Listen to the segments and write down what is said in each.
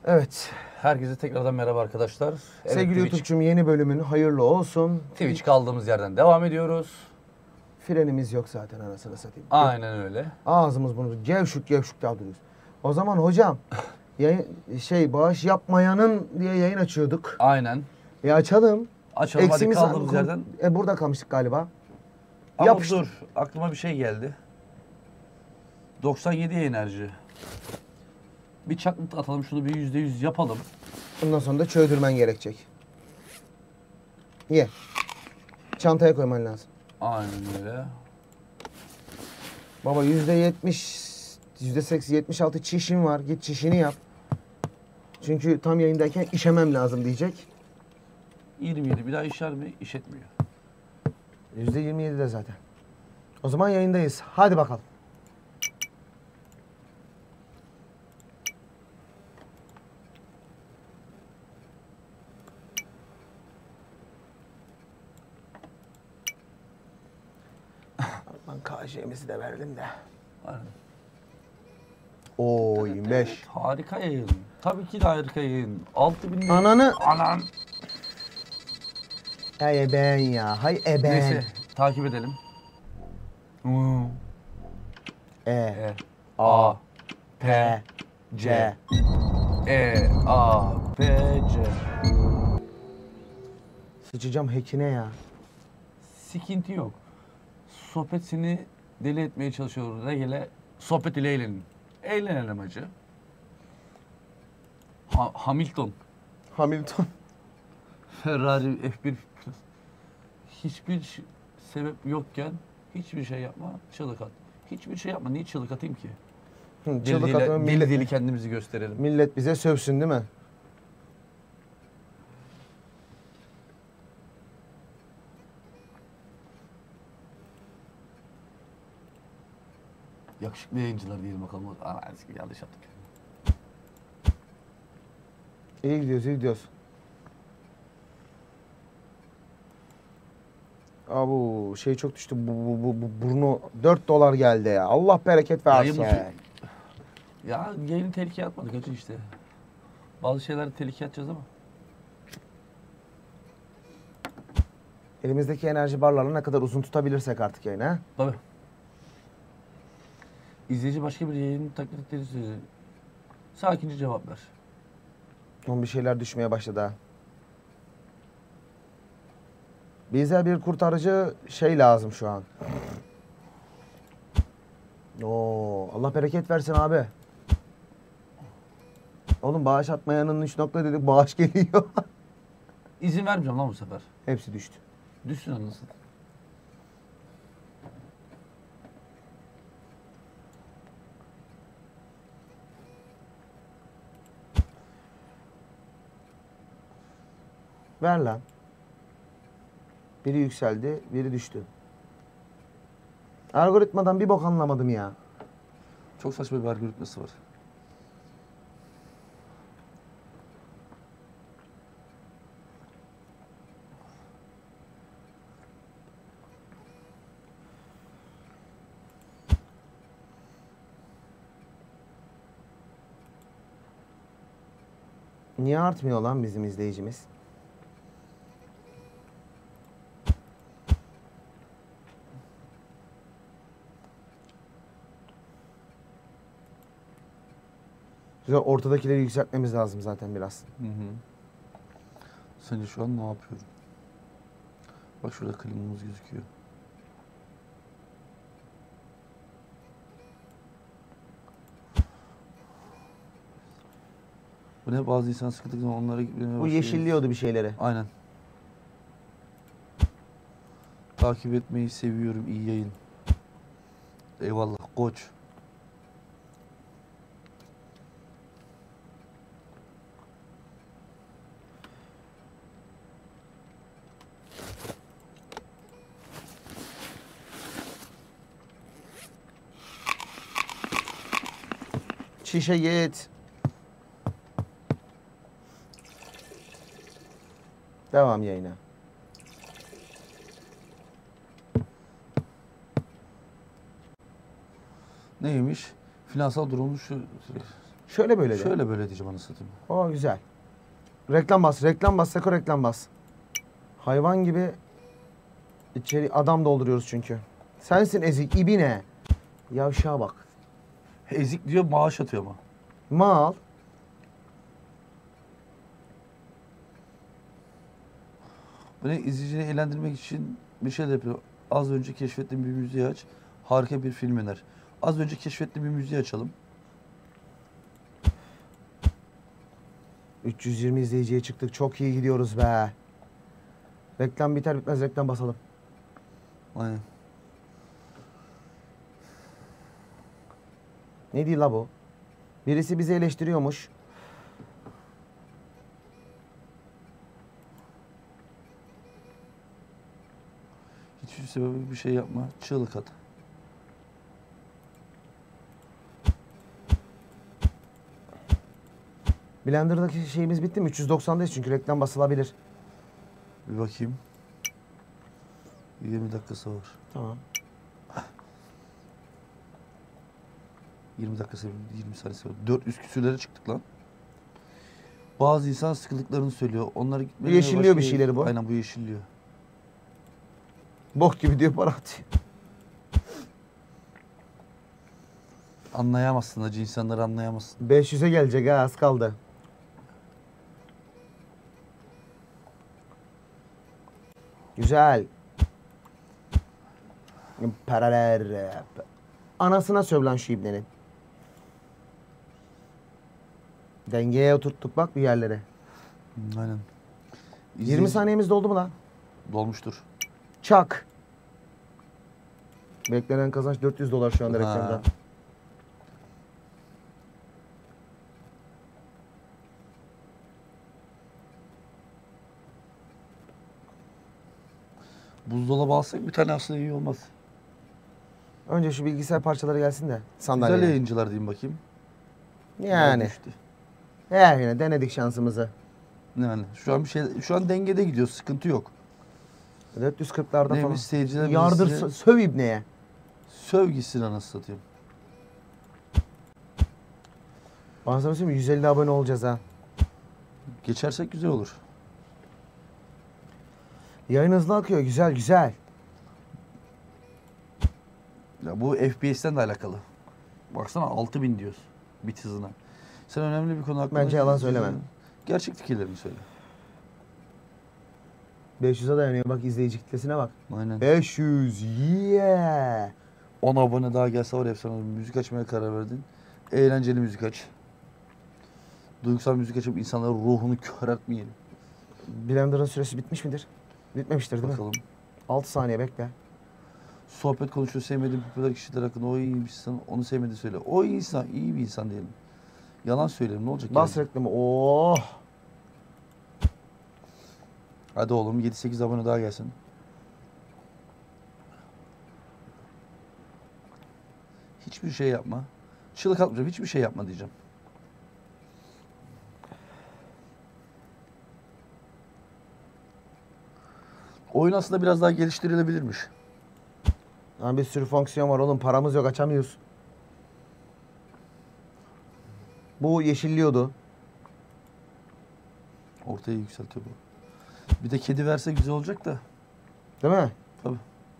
Evet. Herkese tekrardan merhaba arkadaşlar. Evet, Sevgili YouTube'cum, yeni bölümün hayırlı olsun. Twitch kaldığımız yerden devam ediyoruz. Frenimiz yok zaten, anasını satayım. Aynen öyle. Ağzımız bunu gevşuk gevşuk daldırıyoruz. O zaman hocam bağış yapmayanın diye yayın açıyorduk. Aynen. Açalım. Açalım hadi kaldığımız yerden. Burada kalmıştık galiba. Ama Yapıştır. dur, aklıma bir şey geldi. 97 enerji. Bir çaklıt atalım, şunu bir %100 yapalım. Bundan sonra da çöldürmen gerekecek. Ye. Çantaya koyman lazım. Aynen öyle. Baba %70, %80, 76 çişin var. Git çişini yap. Çünkü tam yayındayken işemem lazım diyecek. 27 bir daha işer mi? İş etmiyor. %27 de zaten. O zaman yayındayız. Hadi bakalım. Ben KJ'mizi de verdim de. Aynen. Oo 25. Evet, harika yayın. Tabii ki de harika yayın. 6000 Ananı. Anan. Hay eben ya. Hay eben. Neyse takip edelim. E. A P. C. E-A-P-C. Sıçacağım hackine ya. Sıkıntı yok. Sohbet seni deli etmeye çalışıyor. Regele sohbet ile eğlenin. Eğlenelim acı. Hamilton. Hamilton. Ferrari F1. Hiçbir sebep yokken hiçbir şey yapma, çığlık at. Hiçbir şey yapma. Niye çığlık atayım ki? Çığlık atma, Deli kendimizi gösterelim. millet bize sövsün değil mi? Yakışıklı yayıncılar diyelim bakalım. Aa, yanlış yaptık. İyi gidiyoruz, iyi gidiyoruz. Aa, bu şey çok düştü. Bu burnu 4 dolar geldi ya. Allah bereket versin. Ya yayını tehlikeye atmadık acı işte. Bazı şeyleri tehlikeye atacağız ama. Elimizdeki enerji barlarını ne kadar uzun tutabilirsek artık yayını, ha? Tabii. İzleyici başka bir yayını taklit ettiğini söylüyor. Sakince cevap ver. Onun bir şeyler düşmeye başladı ha. Bize bir kurtarıcı şey lazım şu an. Oo, Allah bereket versin abi. Oğlum bağış atmayanın 3 nokta dedik, bağış geliyor. İzin vermeyeceğim lan bu sefer. Hepsi düştü. Düşsün anlasın. Ver lan. Biri yükseldi, biri düştü. Algoritmadan bir bok anlamadım ya. Çok saçma bir algoritması var. Niye artmıyor lan bizim izleyicimiz? Güzel, ortadakileri yükseltmemiz lazım zaten biraz. Hı hı. Sence şu an ne yapıyorum? Bak şurada klimamız gözüküyor. Bu ne, bazı insan sıkıldığı zaman onlara gitmeye Bu yeşilliyordu bir şeyleri. Aynen. Takip etmeyi seviyorum, iyi yayın. Eyvallah koç. Şişe git. Devam yayına. Neymiş? Finansal durumu şu Şöyle böyle de. Şöyle böyle diyeceğim anasını satayım. O güzel. Reklam bas, reklam bas, Seko reklam bas. Hayvan gibi içeri adam dolduruyoruz çünkü. Sensin ezik, ibine. Yavşağa bak. Ezik diyor, maaş atıyor ama. Mal. Böyle izleyiciyi eğlendirmek için bir şey de yapıyor. Az önce keşfettiğim bir müziği aç. Harika bir film öner. Az önce keşfettiğim bir müziği açalım. 320 izleyiciye çıktık. Çok iyi gidiyoruz be. Reklam biter bitmez reklam basalım. Aynen. Ne değil la bu? Birisi bizi eleştiriyormuş. Hiçbir sebebi bir şey yapma. Çığlık at. Blender'daki şeyimiz bitti mi? 390'dayız çünkü reklam basılabilir. Bir bakayım. 20 dakikası var. Tamam. 20 dakikası, 20 saniyesi var. 400 küsürlere çıktık lan. Bazı insan sıkıldıklarını söylüyor. Onları gitmeye Yeşilliyor bir şeyleri bu. Aynen, bu yeşilliyor. Bok gibi diyor, para atıyor. Anlayamazsın acı, insanları anlayamazsın. 500'e gelecek ha, az kaldı. Güzel. Paralar. Anasına söv lan şu ibnenin. Dengeye oturttuk bak bir yerlere. Aynen. 20 saniyemiz doldu mu lan? Dolmuştur. Çak. Beklenen kazanç 400 dolar şu anda reklamdan. Buzdolabı alsak bir tane aslında iyi olmaz. Önce şu bilgisayar parçaları gelsin de Güzel sandalye. yayıncılar diyeyim bakayım. Yani. Düştü. Yine denedik şansımızı. Yani şu an dengede gidiyor, sıkıntı yok. 440'larda falan. Neymiş, seyirciler Yardır birisine söv ibneye. söv gitsin anasını satayım. Bana sana söyleyeyim mi? 150 abone olacağız ha. Geçersek güzel olur. Yayın hızlı akıyor. Güzel güzel. Ya bu FPS'ten de alakalı. Baksana 6000 diyoruz bit hızına. Sen önemli bir konu hakkında... Bence yalan söyleme. Gerçek fikirlerini söyle. 500'e dayanıyor. Bak izleyici kitlesine bak. Aynen. 500. Yeah. 10 abone daha gelse var ya, efsane olur. Müzik açmaya karar verdin. Eğlenceli müzik aç. Duygusal müzik açıp insanların ruhunu köreltmeyelim. Blender'ın süresi bitmiş midir? Bitmemiştir değil mi? Bakalım. 6 saniye bekle. Sohbet konuşuyor, sevmediğin popüler kişiler hakkında o iyi bir insan, onu sevmediğini söyle. O iyi insan, iyi bir insan diyelim. Yalan söyleyelim, ne olacak Bas yani? reklamı. Oh. Hadi oğlum 7-8 abone daha gelsin. Hiçbir şey yapma. Çığlık atmayacağım, hiçbir şey yapma diyeceğim. Oyun aslında biraz daha geliştirilebilirmiş. Lan bir sürü fonksiyon var oğlum. Paramız yok, açamıyoruz. Bu yeşilliyordu. Ortaya yükseltiyor bu. Bir de kedi verse güzel olacak da. Değil mi? Tabii.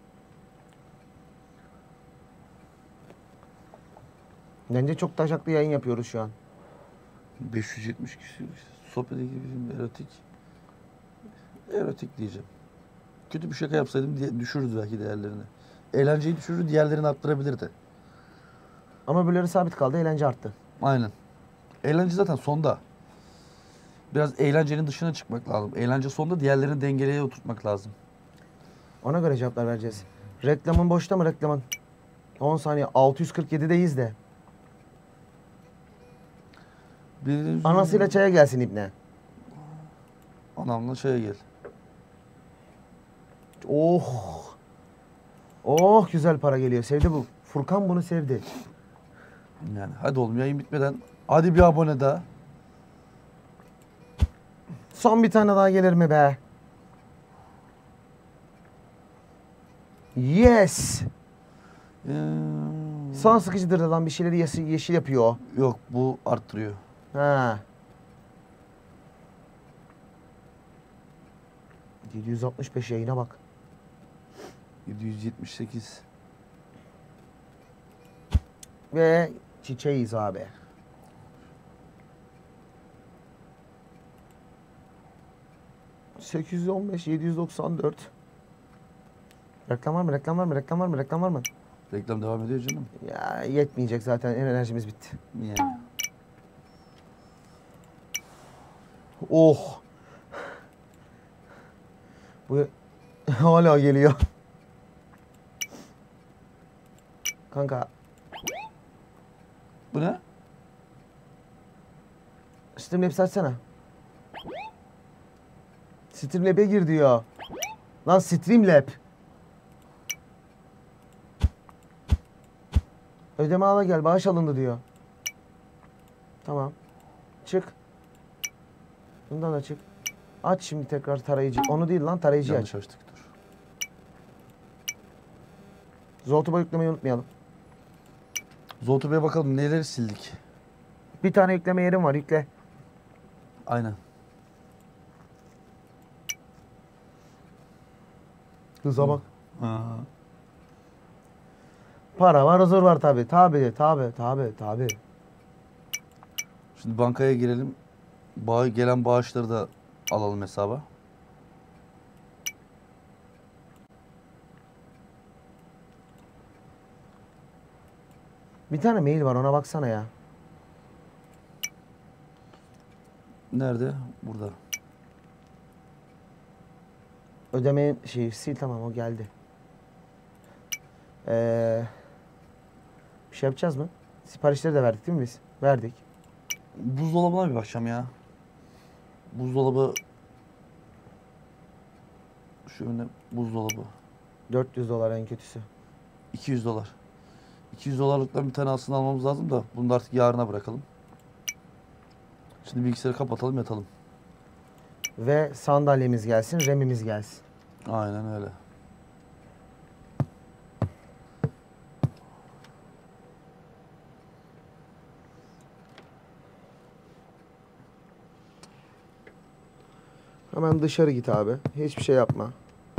Bence çok taşaklı yayın yapıyoruz şu an. 570 kişi. Sohbet gibi erotik. Erotik diyeceğim. Kötü bir şaka yapsaydım düşürürdü belki değerlerini. Eğlenceyi düşürür, diğerlerini arttırabilirdi. Ama birileri sabit kaldı, eğlence arttı. Aynen. Eğlence zaten sonda. Biraz eğlencenin dışına çıkmak lazım. Eğlence sonda, diğerlerini dengeleye oturtmak lazım. Ona göre cevaplar vereceğiz. Reklamın boşta mı reklamın? 10 saniye. 647'deyiz de. Anasıyla çaya gelsin ibne. Anamla çaya gel. Oh. Oh güzel para geliyor. Sevdi bu. Furkan bunu sevdi. Yani hadi oğlum, yayın bitmeden hadi bir abone daha. Son bir tane daha gelir mi be? Yes. sana sıkıcıdır lan, bir şeyleri yeşil yapıyor o. Yok, bu arttırıyor. Ha. 765 yayına bak. 778. Ve çiçeğiz abi. ...815, 794. Reklam var mı? Reklam var mı? Reklam var mı? Reklam var mı? Reklam devam ediyor canım. Ya yetmeyecek zaten. Enerjimiz bitti. Yani. Oh. Bu hala geliyor. Kanka. Bu ne? Streamlabs açsana. Streamlab'e gir diyor. Lan Streamlab. Ödeme ala gel, bağış alındı diyor. Tamam. Çık. Bundan da çık. Aç şimdi tekrar tarayıcı. Onu değil lan, tarayıcıyı aç. Yanlış açtık, dur. Zoltuba yüklemeyi unutmayalım. Zoltuba'ya bakalım neleri sildik. Bir tane yükleme yerim var, yükle. Aynen. Hıza bak. Ha. Para var, huzur var tabi. Tabi. Şimdi bankaya girelim. Gelen bağışları da alalım hesaba. Bir tane mail var, ona baksana ya. Nerede? Burada. Ödemeyin sil, tamam, o geldi. Bir şey yapacağız mı? Siparişleri de verdik değil mi biz? Verdik. Buzdolabına bir bakacağım ya. Buzdolabı. Şöyle buzdolabı. 400 dolar en kötüsü. 200 dolar. 200 dolarlıktan bir tane aslında almamız lazım da bunu da artık yarına bırakalım. Şimdi bilgisayarı kapatalım, yatalım. Ve sandalyemiz gelsin, RAM'imiz gelsin. Aynen öyle. Hemen dışarı git abi. Hiçbir şey yapma.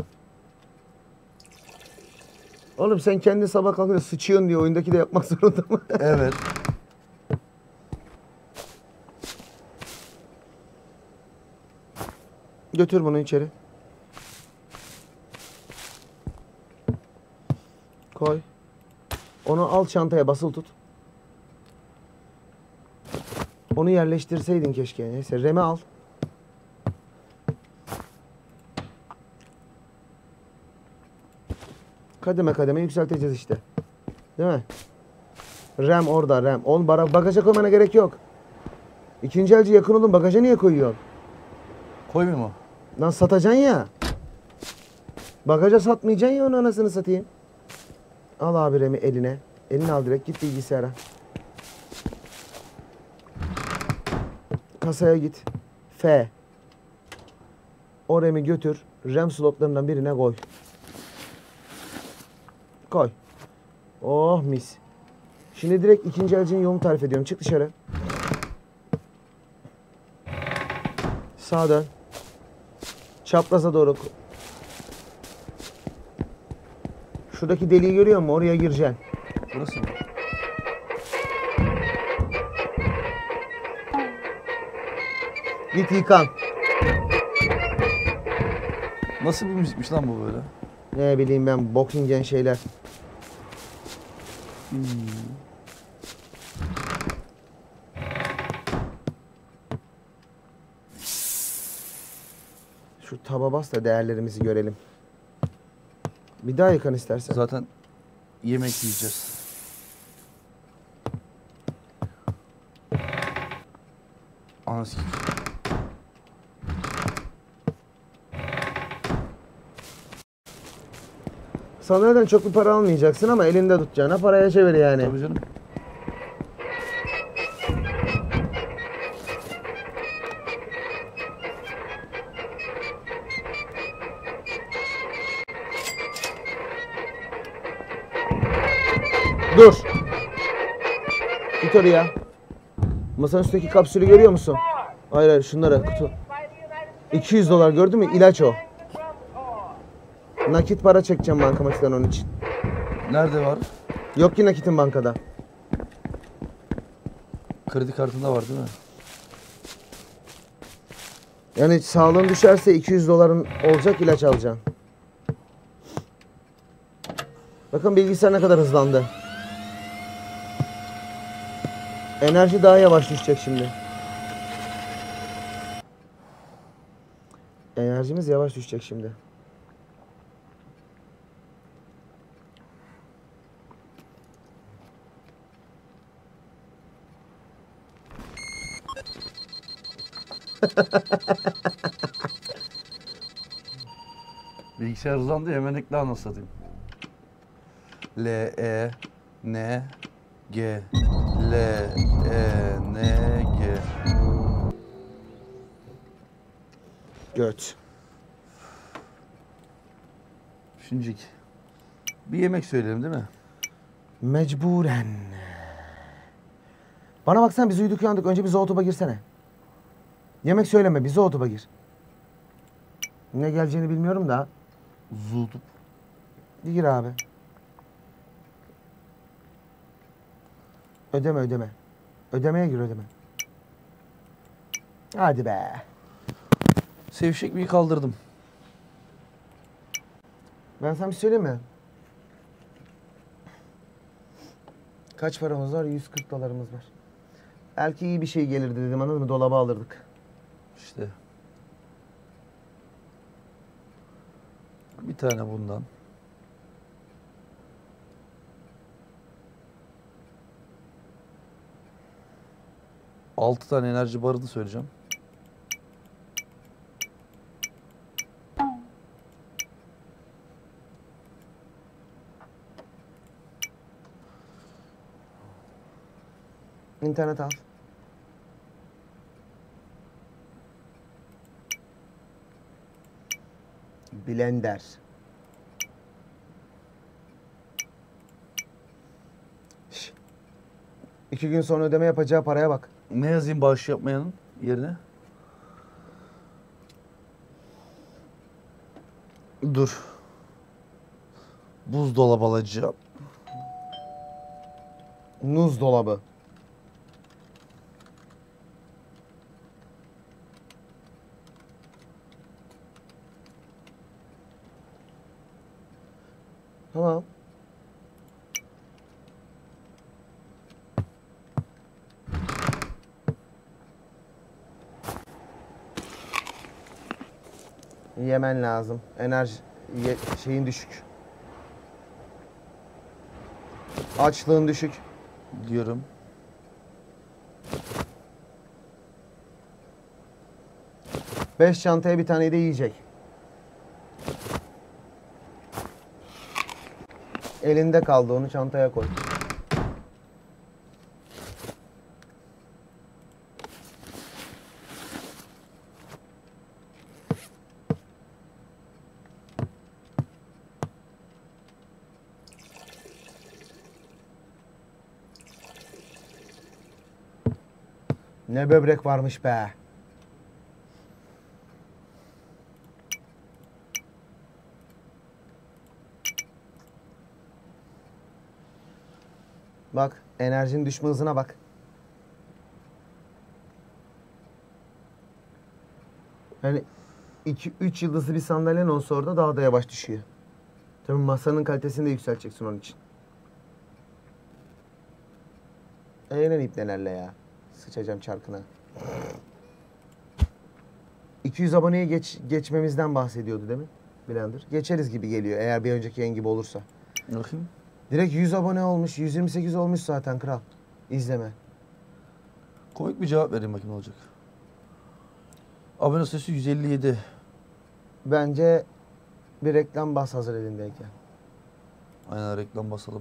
Oğlum sen kendin sabah kalkınca sıçıyorsun diye oyundaki de yapmak zorunda mı? Evet. Götür bunu içeri. Koy. Onu al çantaya, basılı tut. Onu yerleştirseydin keşke. Neyse, RAM'i al. Kademe kademe yükselteceğiz işte. Değil mi? RAM orada, RAM. Oğlum bagaja koymana gerek yok. İkinci elci yakın olun, bagaja niye koyuyorsun? Koymuyor mu? Lan satacaksın ya. Bagaja satmayacaksın ya, onu anasını satayım. Al abi RAM'i eline. Eline al direkt, git bilgisayara. Kasaya git. F. O RAM'i götür. RAM slotlarından birine koy. Koy. Oh mis. Şimdi direkt ikinci elcinin yolunu tarif ediyorum. Çık dışarı. Sağa dön. Çapraza doğru. Şuradaki deliği görüyor musun? Oraya gireceksin. Burası mı? Git yıkan. Nasıl bir müzikmiş lan bu böyle? Ne bileyim ben, boksingen şeyler. Şu taba bas da değerlerimizi görelim. Bir daha yıkan istersen. Zaten yemek yiyeceğiz. Anasını. Sandalyeden çok bir para almayacaksın ama elinde tutacağına paraya çevir yani. Tabii canım. Dur. Git oraya. Masanın üstteki kapsülü görüyor musun? Hayır hayır şunlara kutu. 200 dolar gördün mü? İlaç o. Nakit para çekeceğim bankamatikten onun için. Nerede var? Yok ki nakitin bankada. Kredi kartında var değil mi? Yani sağlığın düşerse 200 doların olacak, ilaç alacaksın. Bakın bilgisayar ne kadar hızlandı. Enerji daha yavaş düşecek şimdi. Enerjimiz yavaş düşecek şimdi. Bilgisayar hızlandı hemen ekle anasını satayım. L E N G L E N G Göt. Şuncik. Bir yemek söyleyelim değil mi? Mecburen. Bana baksana biz uyuduk uyandık. Önce bir Zootoba girsene. Yemek söyleme bir Zootoba gir. Ne geleceğini bilmiyorum da. Zutup. Bir gir abi. Ödeme ödeme. Ödemeye gir ödeme. Hadi be. Sevşek bir kaldırdım. Ben sana bir söyleyeyim mi? Kaç paramız var? 140 dolarımız var. Belki iyi bir şey gelirdi dedim anladın mı? Dolaba alırdık. İşte. Bir tane bundan. Altı tane enerji barını söyleyeceğim. İnternet al. Blender. Şş. 2 gün sonra ödeme yapacağı paraya bak. Ne yazayım bağış yapmayanın yerine? Dur. Buzdolabı alacağım. Muz dolabı. Tamam. Yemen lazım. Şeyin düşük. Açlığın düşük. Diyorum. Beş çantaya bir tane de yiyecek. Elinde kaldı onu çantaya koy. Ne böbrek varmış be. Bak enerjinin düşme hızına bak. Yani 2-3 yıldızlı bir sandalyen olsa orada daha da yavaş düşüyor. Tabii masanın kalitesini de yükselteceksin onun için. Eğlen ipnelerle ya. Sıçacağım çarkına. 200 aboneye geçmemizden bahsediyordu değil mi? Blender. Geçeriz gibi geliyor eğer bir önceki yayın gibi olursa. Bakayım. Direkt 100 abone olmuş. 128 olmuş zaten kral. İzleme. Komik bir cevap vereyim bakayım ne olacak. Abone sayısı 157. Bence bir reklam bas hazır elindeyken. Aynen reklam basalım.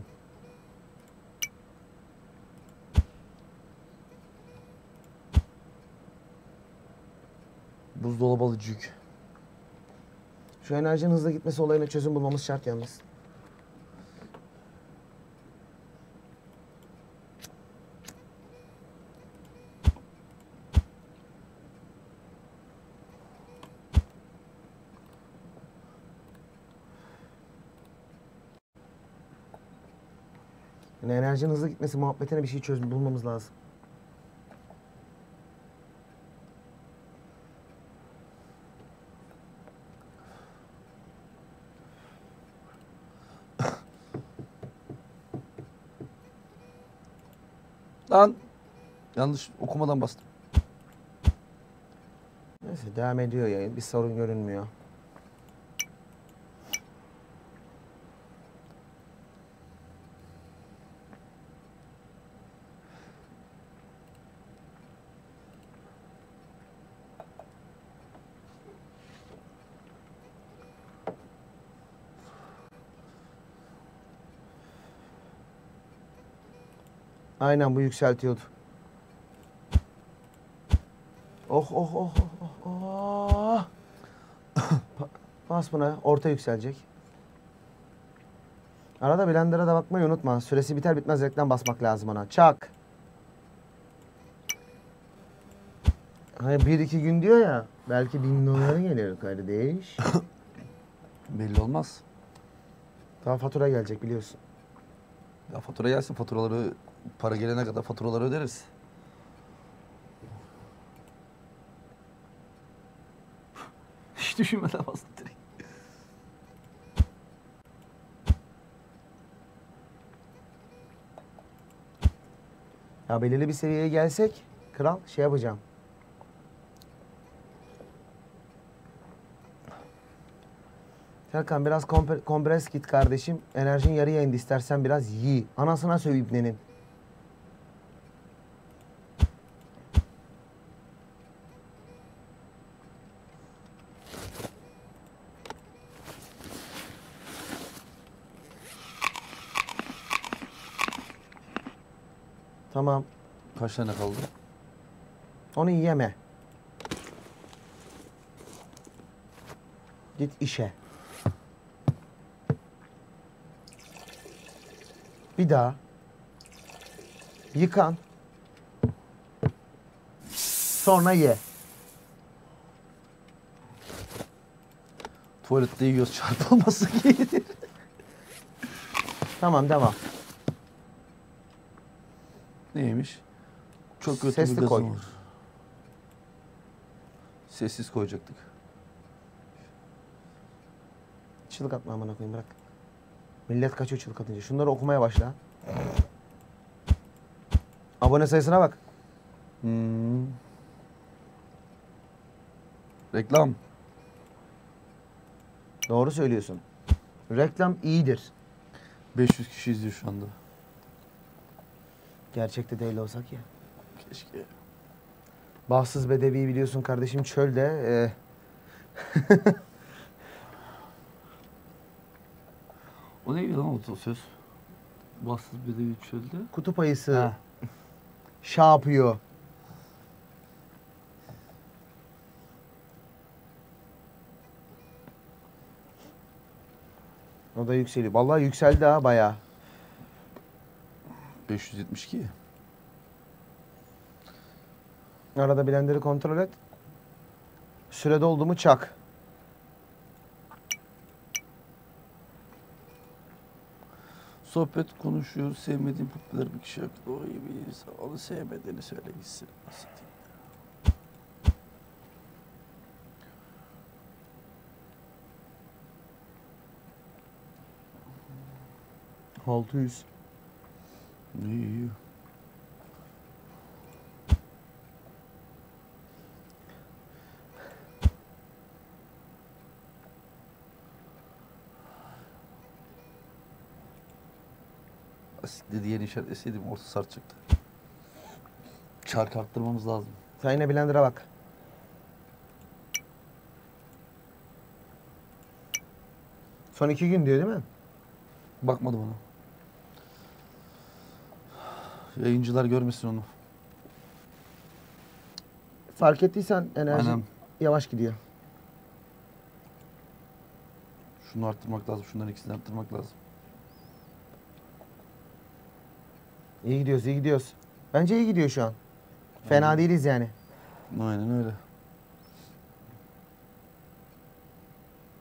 Buzdolabı alıcık. Şu enerjinin hızlı gitmesi olayına çözüm bulmamız şart yalnız. Yani enerjinin hızlı gitmesi muhabbetine bir şey çözüm bulmamız lazım. Lan yanlış okumadan bastım. Neyse devam ediyor yayın. Bir sorun görünmüyor. Aynen bu yükseltiyordu. Oh oh oh oh oh. Oh. Bas buna. Orta yükselecek. Arada blender'a da bakmayı unutma. Süresi biter bitmez reklam basmak lazım ona. Çak. Hani 1-2 gün diyor ya. Belki 1000 doları gelir kardeş. Belli olmaz. Daha fatura gelecek biliyorsun. Ya fatura gelsin, faturaları para gelene kadar faturaları öderiz. Hiç düşünmeden bastım direkt. Ya belirli bir seviyeye gelsek kral şey yapacağım. Serkan biraz kompres git kardeşim. Enerjin yarıya indi istersen biraz yi. Anasına söv ibnenin. Tamam. Kaç tane kaldı? Onu yeme. Git işe. Bir daha. Yıkan. Sonra ye. Tuvalette yiyoruz, çarpılması iyidir. Tamam devam. Neymiş? Çok kötü Sesli bir gazım koy. var. Sessiz koyacaktık. Çığlık atma amına koyayım bırak. Millet kaçıyor çığlık atınca. Şunları okumaya başla. Abone sayısına bak. Reklam. Doğru söylüyorsun. Reklam iyidir. 500 kişi izliyor şu anda. Gerçekte değil olsak ya. Keşke. Bahtsız Bedevi biliyorsun kardeşim çölde. O neydi lan o söz? Bahtsız bedevi çölde. Kutup ayısı Ha. şey yapıyor. O da yükseliyor. Vallahi yükseldi ha bayağı. 572. Arada blender'ı kontrol et. Sürede oldu mu çak. Sohbet konuşuyor. Sevmediğim popüler bir kişi hakkında orayı bir insan. Onu sevmediğini söyle gitsin. Nasıl diyeyim? 600. İyi. Asikli diye işaretleseydim orta sart çıktı. Çark arttırmamız lazım. Sen yine blender'a bak. Son 2 gün diyor değil mi? Bakmadım ona. Yayıncılar görmesin onu. Fark ettiysen enerji Aynen. yavaş gidiyor. Şunu arttırmak lazım. Şunların ikisini arttırmak lazım. İyi gidiyoruz, iyi gidiyoruz. Bence iyi gidiyor şu an. Fena değiliz yani. Aynen öyle.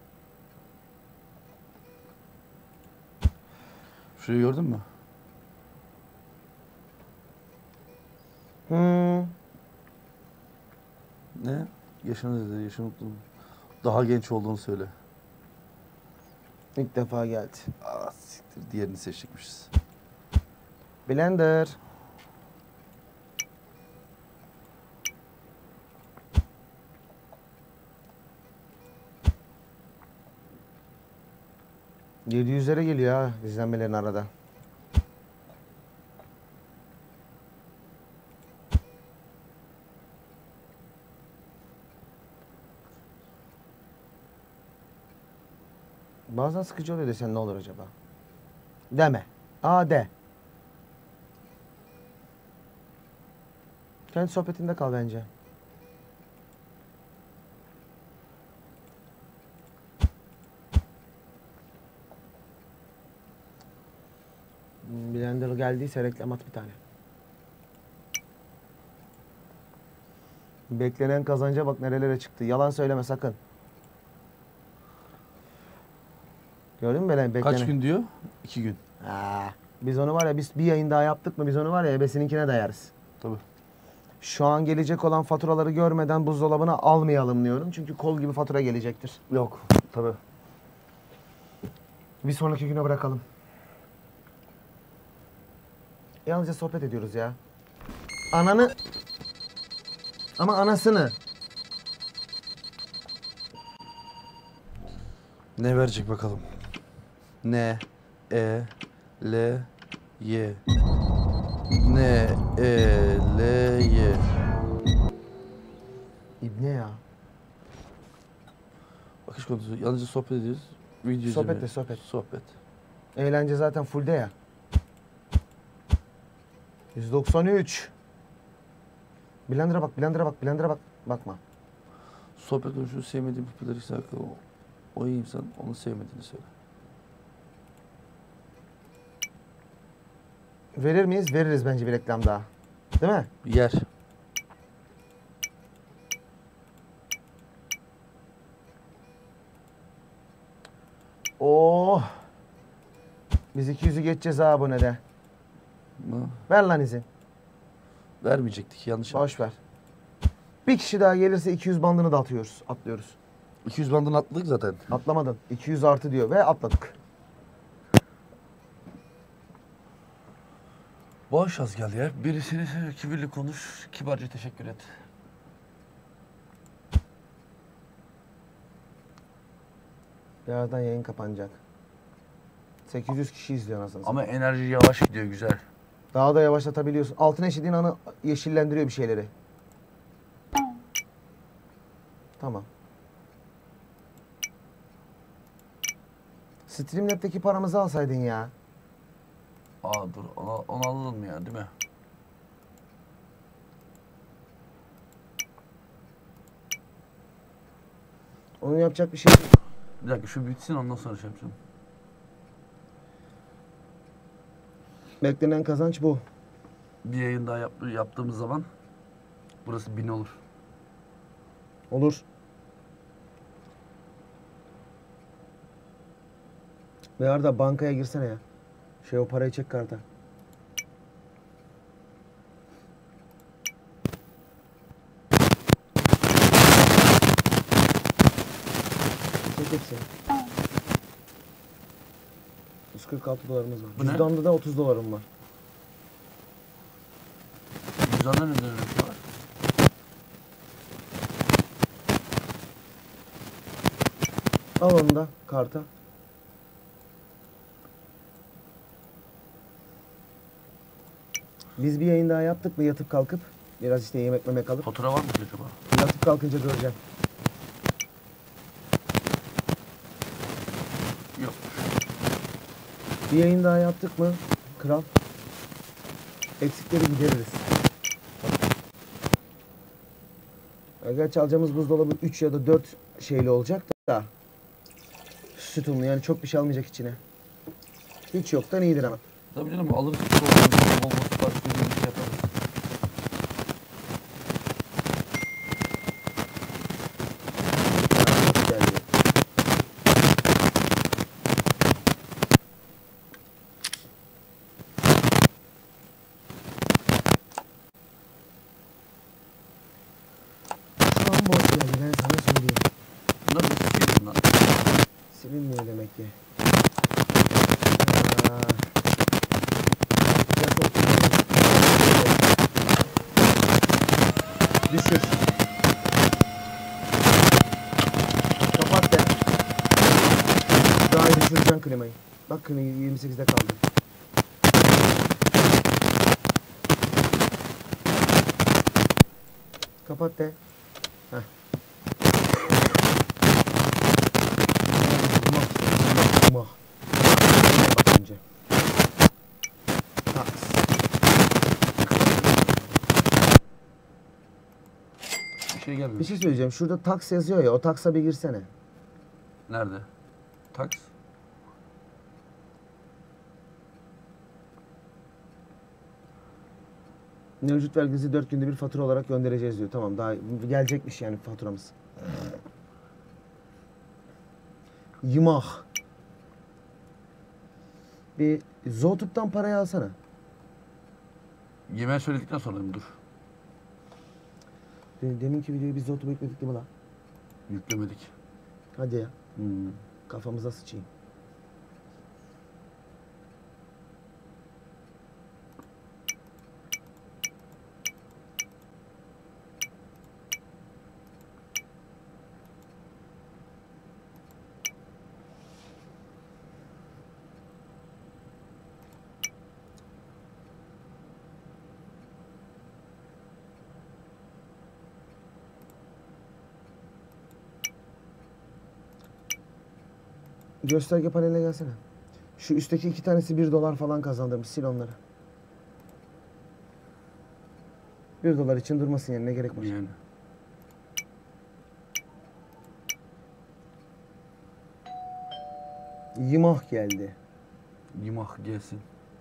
Şurayı gördün mü? Hmm. Ne? Yaşını dedi, yaşını unuttum. Daha genç olduğunu söyle. İlk defa geldi. Aa siktir, diğerini seçecekmişiz. Blender. ...700'lere geliyor ha izlenmelerin arada. Bazen sıkıcı oluyor desen ne olur acaba? Deme. Aa de. Kendi sohbetinde kal bence. Blender geldiyse reklam at bir tane. Beklenen kazanca bak nerelere çıktı. Yalan söyleme sakın. Gördün mü beklenen? Kaç gün diyor? 2 gün. Biz onu var ya biz bir yayın daha yaptık mı biz onu var ya ebesininkine dayarız. Tabii. Şu an gelecek olan faturaları görmeden buzdolabına almayalım diyorum. Çünkü kol gibi fatura gelecektir. Yok. Tabii. Bir sonraki güne bırakalım. Yalnızca sohbet ediyoruz ya. Ananı... Ama anasını. Ne verecek bakalım? N, E, L, Y. N, E, L, Y. İbne ya. Bakış konusu. Yalnızca sohbet ediyoruz. Video Sohbet izleme. de sohbet. Sohbet. Eğlence zaten fullde ya. 193. Blender'a bak, Blender'a bak, Blender'a bak. Bakma. Sohbet konuşuyor. Sevmediğim popüler hakkında o iyi insan onu sevmediğini söyle. Verir miyiz? Veririz bence bir reklam daha. Değil mi? Yer. Oh. Biz 200'ü geçeceğiz ha abonede. Mı? Ver lan izin. Vermeyecektik. Yanlış. Boş ver. Bir kişi daha gelirse 200 bandını da atıyoruz. Atlıyoruz. 200 bandını atladık zaten. Atlamadın. 200 artı diyor ve atladık. Bağış az geldi ya. Birisini kibirli konuş, kibarca teşekkür et. Birazdan yayın kapanacak. 800 kişi izliyor anasını satayım. Ama enerji yavaş gidiyor, güzel. Daha da yavaşlatabiliyorsun. Altın eşitliğin anı yeşillendiriyor bir şeyleri. Tamam. Streamlab'deki paramızı alsaydın ya. Aa dur, onu alalım ya, değil mi? Onun yapacak bir şey yok. Bir dakika şu bitsin, ondan sonra şey yapacağım. Beklenen kazanç bu. Bir yayın daha yaptığımız zaman burası 1000 olur. Olur. Ve Arda bankaya girsene ya. O parayı çek karta. Çek hepsini. 146 dolarımız var. Bu ne? Cüzdanda da 30 dolarım var. Cüzdanda ne dönüşü var? Al onu da karta. Biz bir yayın daha yaptık mı yatıp kalkıp biraz işte yemek memek alıp Fatura var mı ki acaba? yatıp kalkınca göreceğim. Yok. Bir yayın daha yaptık mı kral eksikleri gideririz. Gerçi alacağımız buzdolabı 3 ya da 4 şeyli olacak da sütunlu yani çok bir şey almayacak içine. Hiç yoktan iyidir ama. Tabii canım, alırız. Bol bol sipariş bir şey yaparız. Geldi. 28'de kaldı. Kapat de. Heh. Yumah. Bak önce. Taks. Bir şey gelmiyor. Bir şey söyleyeceğim. Şurada taks yazıyor ya. O taksa bir girsene. Nerede? Taks. Mevcut vergisi 4 günde bir fatura olarak göndereceğiz diyor. Tamam, daha gelecekmiş yani faturamız. Yumah. Bir Zootub'dan parayı alsana. Yemeği söyledikten sonra mı? Dur. Deminki videoyu biz Zootub'a yükledik değil mi lan? Yüklemedik. Hadi ya. Hmm. Kafamıza sıçayım. Gösterge paneline gelsene. Şu üstteki 2 tanesi $1 falan kazandırmış. Sil onları. $1 için durmasın yani, ne gerek var? Yani. Yımah geldi. Yumah gelsin.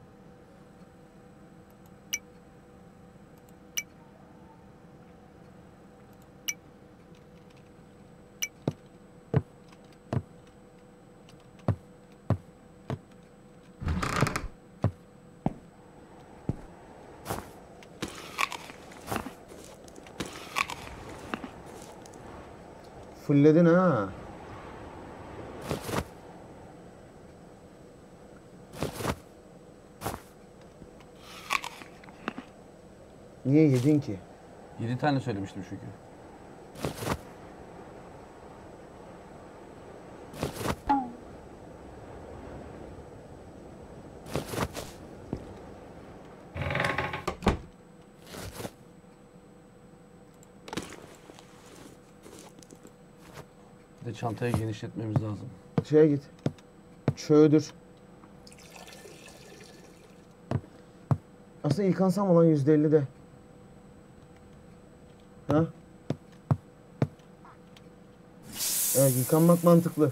Fulledin ha. Niye yedin ki? 7 tane söylemiştim çünkü. Bir de çantayı genişletmemiz lazım. Şeye git. Çöğdür. Aslında yıkansam olan %50'de. Ha? Evet, yıkanmak mantıklı.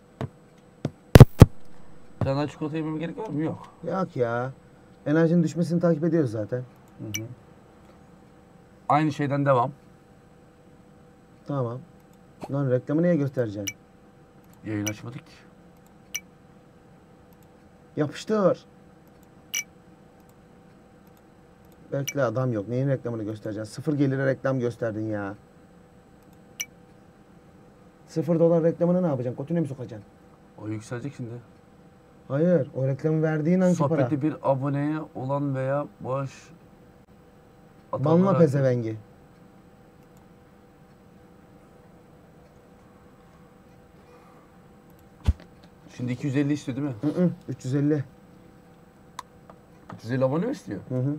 Bir tane daha çikolata yememe gerek var mı? Yok. Yok ya. Enerjinin düşmesini takip ediyoruz zaten. Hı hı. Aynı şeyden devam. Tamam. Lan reklamı niye göstereceksin? Yayın açmadık ki. Yapıştır. Bekle, adam yok. Neyin reklamını göstereceksin? 0 gelire reklam gösterdin ya. $0 reklamını ne yapacaksın? Kotuna mı sokacaksın? O yükselecek şimdi. Hayır. O reklamı verdiğin anki para. Sohbeti bir aboneye olan veya bağış Banla atanlara- pezevengi. Şimdi 250 istiyor değil mi? 350. 350 abone mi istiyor? Hı hı.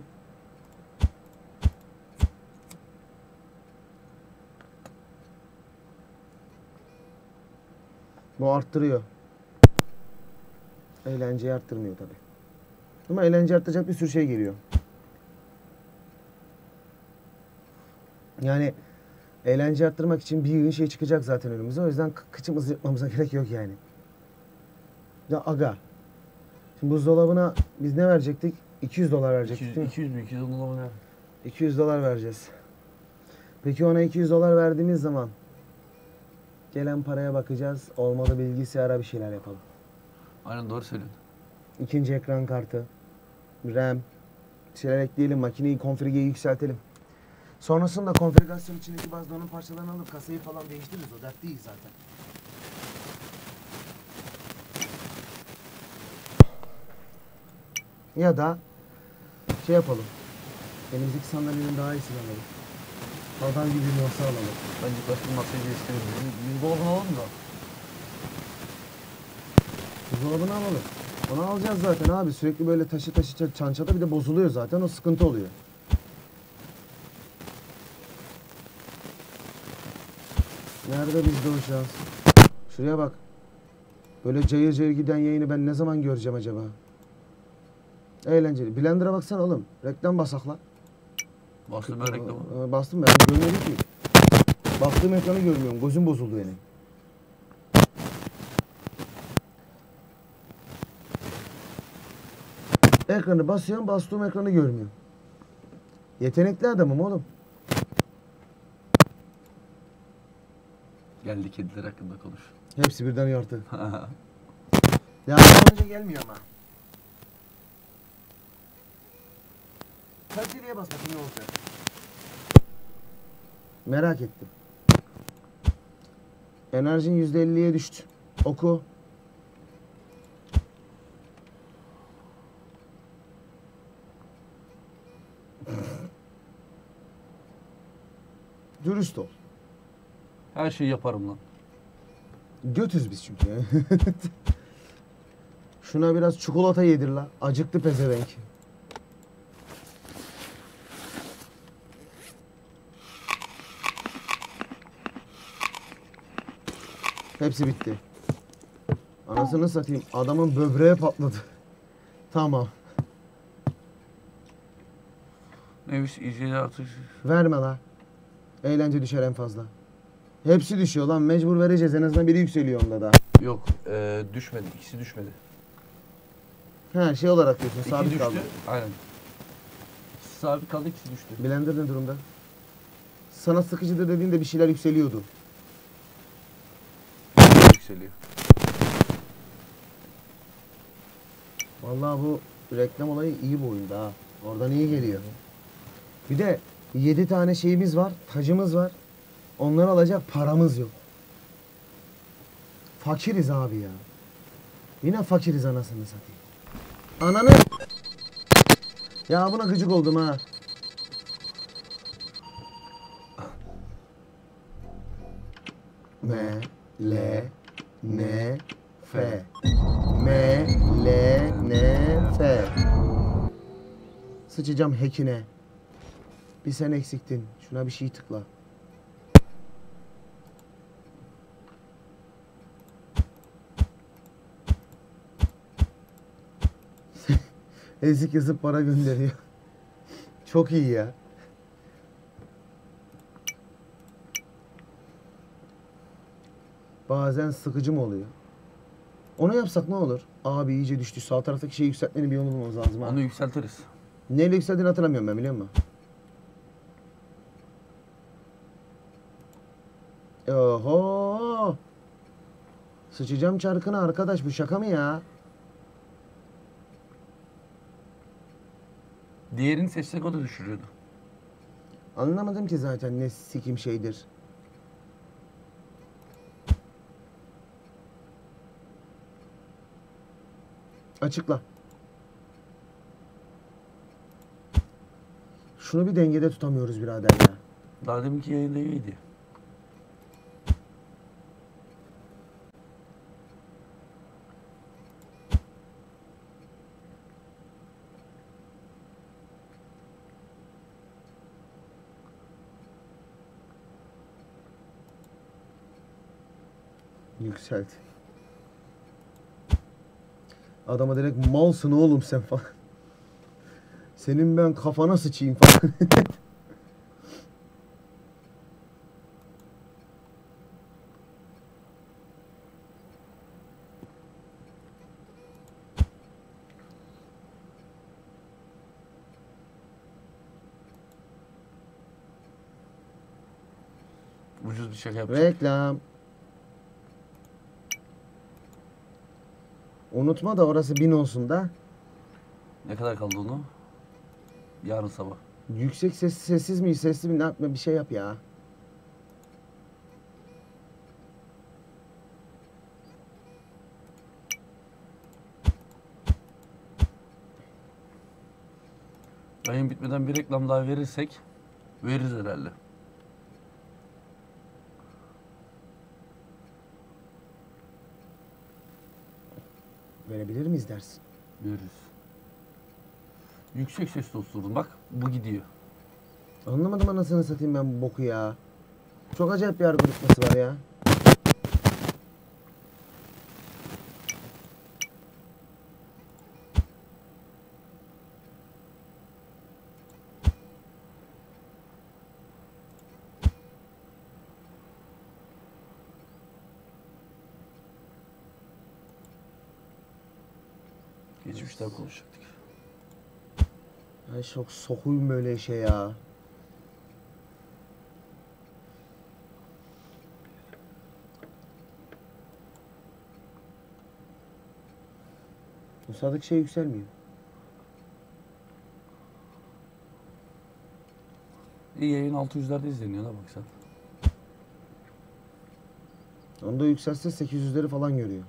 Bu arttırıyor. Eğlenceyi arttırmıyor tabi. Ama eğlence arttıracak bir sürü şey geliyor. Yani eğlence arttırmak için bir yığın şey çıkacak zaten önümüze. O yüzden kıçımızı yırtmamıza gerek yok yani. Ya aga. Şimdi buzdolabına biz ne verecektik? $200 verecektik 200, değil mi? 200 mü? 210 abone. $200 vereceğiz. Peki ona $200 verdiğimiz zaman gelen paraya bakacağız. Olmadı bilgisayara bir şeyler yapalım. Aynen doğru söylüyorsun. İkinci ekran kartı, RAM, bir şeyler ekleyelim, makineyi, konfigüreyi yükseltelim. Sonrasında konfigürasyon içindeki bazı donanım parçalarını alıp kasayı falan değiştiririz. O dert değil zaten. Ya da şey yapalım. Elimizdeki sandalyenin daha iyisini alalım. Adam gibi bir masa alalım. Bence başka bir masayı değiştirelim. Biz dolabını alalım da. Buzdolabını alalım. Onu alacağız zaten abi. Sürekli böyle taşı çançada bir de bozuluyor zaten. O sıkıntı oluyor. Nerede bizde o şans? Şuraya bak. Böyle cayır cayır giden yayını ben ne zaman göreceğim acaba? Eğlenceli. Blender'a baksana oğlum. Reklam basakla. Bastım ben reklamı. Bastım ben. Görmedim ki. Baktığım ekranı görmüyorum. Gözüm bozuldu benim. Ekranı basıyorum. Bastığım ekranı görmüyorum. Yetenekli adamım oğlum. Geldi kediler hakkında konuş. Hepsi birden yardı. Ya önce gelmiyor ama. Kaliteliye bas bakayım ne olacak. Merak ettim. Enerjin %50'ye düştü. Oku. Dürüst ol. Her şeyi yaparım lan. Götüz biz çünkü. Şuna biraz çikolata yedir la. Acıktı pezevenk. Hepsi bitti. Anasını satayım. Adamın böbreği patladı. Tamam. Nefis iyice artış. Verme la. Eğlence düşer en fazla. Hepsi düşüyor lan. Mecbur vereceğiz. En azından biri yükseliyor onda da. Yok düşmedi. İkisi düşmedi. He şey olarak diyorsun. İki Sabit düştü. kaldı. Aynen. Sabit kaldı, ikisi düştü. Blender ne durumda? Sana sıkıcı dediğinde bir şeyler yükseliyordu. Yükseliyor. Vallahi bu reklam olayı iyi bu oyunda ha. Oradan iyi geliyor. Bir de 7 tane şeyimiz var, tacımız var. Onları alacak paramız yok. Fakiriz abi ya. Yine fakiriz anasını satayım. Ananı! Ya buna gıcık oldum ha. M, L, N, F. M, L, N, F. Sıçacağım hack'ine. Bir sen eksiktin. Şuna bir şey tıkla. Ezik yazıp para gönderiyor. Çok iyi ya. Bazen sıkıcı mı oluyor? Onu yapsak ne olur? Abi iyice düştü. Sağ taraftaki şeyi yükseltmenin bir yolunu bulmamız lazım ha. Onu yükseltiriz. Neyle yükseldiğini hatırlamıyorum ben, biliyor musun? Oho! Sıçacağım çarkına arkadaş, bu şaka mı ya? Diğerini seçsek o da düşürüyordu. Anlamadım ki zaten ne sikim şeydir. Açıkla. Şunu bir dengede tutamıyoruz birader ya. Daha deminki yayında iyiydi. Yükselt. Adama direkt malsın oğlum sen falan. Senin ben kafana sıçayım falan. Ucuz bir şaka yapacak. Reklam. Unutma da orası 1000 olsun da. Ne kadar kaldı onu? Yarın sabah. Yüksek ses, sessiz mi sessiz mi ne yapma bir şey yap ya. Yayın bitmeden bir reklam daha verirsek veririz herhalde. Verebilir miyiz dersin? Veririz. Yüksek sesle osurdum. Bak bu gidiyor. Anlamadım anasını satayım ben bu boku ya. Çok acayip bir algoritması var ya. Geçmişten konuşacaktık. Ay çok sokuyum böyle işe ya. Bu sadık şey yükselmiyor. İyi yayın 600'lerde izleniyor la bak sen. Onda yükselse 800'leri falan görüyor.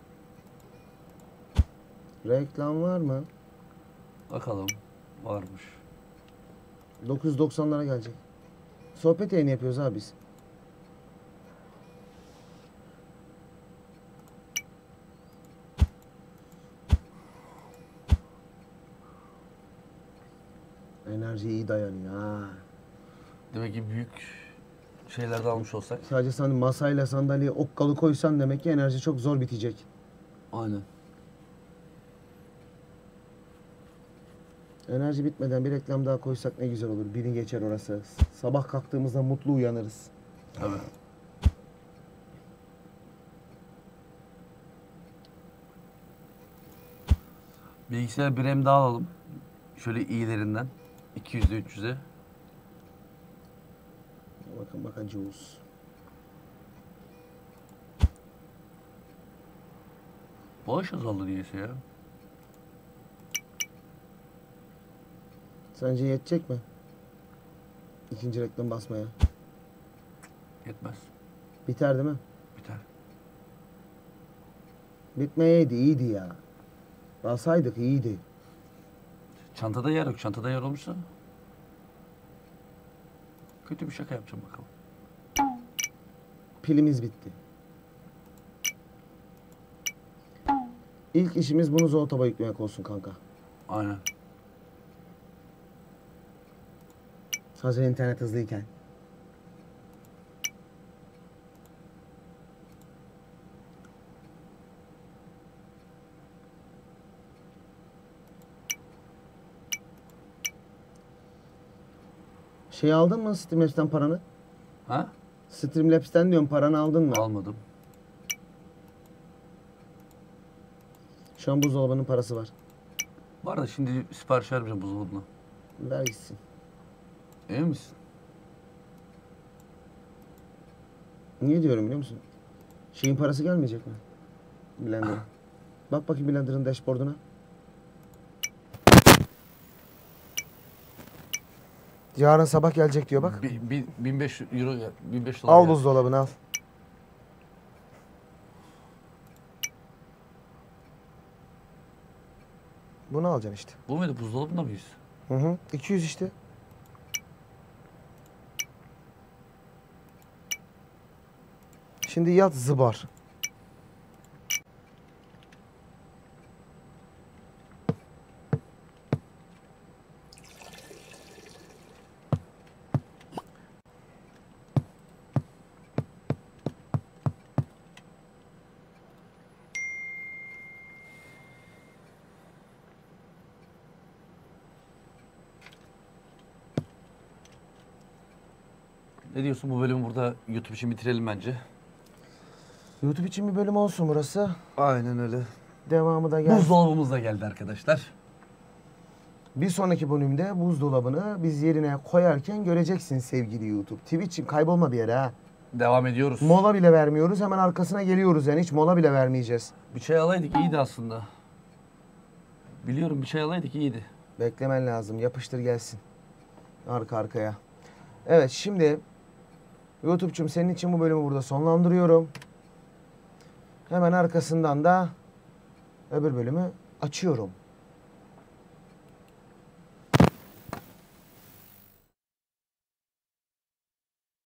Reklam var mı? Bakalım. Varmış. 990'lara gelecek. Sohbet yayını yapıyoruz abi biz. Enerji iyi dayanıyor ha. Demek ki büyük şeylerde almış olsak. Sadece sen masayla sandalyeye okkalı koysan demek ki enerji çok zor bitecek. Aynen. Enerji bitmeden bir reklam daha koysak ne güzel olur. Biri geçer orası. Sabah kalktığımızda mutlu uyanırız. Tabii. Bilgisayar bir RAM daha alalım. Şöyle iyilerinden. 200'e 300'e. Bakın bakacağız. Bağış azaldı niyeyse ya. Sence yetecek mi? İkinci reklam basmaya. Yetmez. Biter değil mi? Biter. Bitmeyeydi iyiydi ya. Basaydık iyiydi. Çantada yer yok. Çantada yer olmuşsa kötü bir şaka yapacağım bakalım. Pilimiz bitti. İlk işimiz bunu Zootob'a yüklemek olsun kanka. Aynen. Hazır internet hızlıyken. Şey aldın mı Streamlabs'ten paranı? Ha? Streamlabs'ten diyorum paranı aldın mı? Almadım. Şu an buzdolabının parası var. Var da şimdi sipariş vermeyeceğim buzdolabına. Ver gitsin. Emin misin? Niye diyorum biliyor musun? Şeyin parası gelmeyecek mi? Blender'ın. Bak bakayım Blender'ın dashboard'una. Yarın sabah gelecek diyor bak. 1500 euro, 1500 dolar. Al geldi. buzdolabını al. Bunu alacaksın işte. Bu muydu? Buzdolabında mıyız? Hı hı. 200 işte. Şimdi yat zıbar. Ne diyorsun, bu bölümü burada YouTube için bitirelim bence. YouTube için bir bölüm olsun burası. Aynen öyle. Devamı da gelsin. Buzdolabımız da geldi arkadaşlar. Bir sonraki bölümde buzdolabını biz yerine koyarken göreceksin sevgili YouTube. Twitch'im kaybolma bir yere ha. Devam ediyoruz. Mola bile vermiyoruz. Hemen arkasına geliyoruz yani. Hiç mola bile vermeyeceğiz. Bir çay alaydık iyiydi aslında. Biliyorum, bir çay alaydık iyiydi. Beklemen lazım. Yapıştır gelsin. Arka arkaya. Evet şimdi YouTube'cum senin için bu bölümü burada sonlandırıyorum. Hemen arkasından da öbür bölümü açıyorum.